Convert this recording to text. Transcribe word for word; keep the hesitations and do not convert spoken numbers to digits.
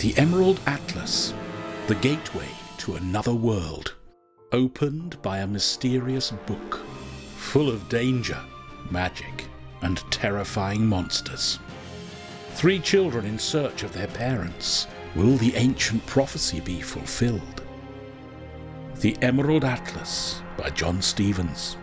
The Emerald Atlas, the gateway to another world, opened by a mysterious book, full of danger, magic, and terrifying monsters. Three children in search of their parents. Will the ancient prophecy be fulfilled? The Emerald Atlas by John Stevens.